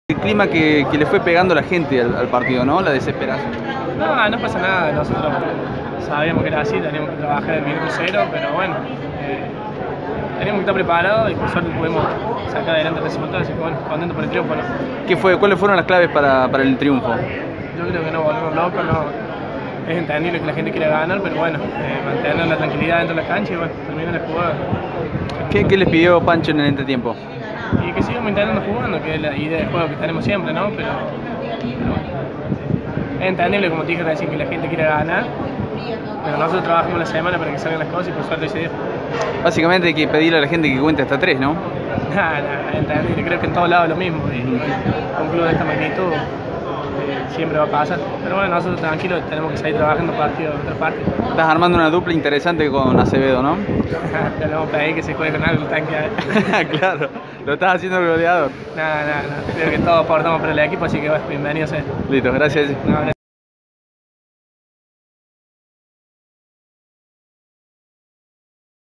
El clima que le fue pegando la gente al partido, ¿no? La desesperación. No, no pasa nada, nosotros sabíamos que era así, teníamos que trabajar el minuto cero, pero bueno, teníamos que estar preparados y por suerte pudimos sacar adelante el resultado, así que bueno, contento por el triunfo, ¿no? ¿Cuáles fueron las claves para el triunfo? Yo creo que no volvemos locos, no, es entendible que la gente quiera ganar, pero bueno, mantener la tranquilidad dentro de la cancha y bueno, terminar la jugada. ¿Qué les pidió Pancho en el entretiempo? Y que sigamos intentando jugando, que es la idea de juego que tenemos siempre, ¿no? Pero es entendible, como te dije recién, que la gente quiere ganar, pero nosotros trabajamos la semana para que salgan las cosas y por suerte ese día. Básicamente hay que pedirle a la gente que cuente hasta 3, ¿no? Nada, entendible, creo que en todos lados es lo mismo, y con un club de esta magnitud siempre va a pasar, pero bueno, nosotros tranquilos tenemos que seguir trabajando partido tras partido. Estás armando una dupla interesante con Acevedo, ¿no? Le vamos a pedir que se juegue con algo el tanque. Claro, lo estás haciendo el goleador. Nada, creo que todos aportamos para el equipo, así que bueno, bienvenido sea. Listo, gracias. No,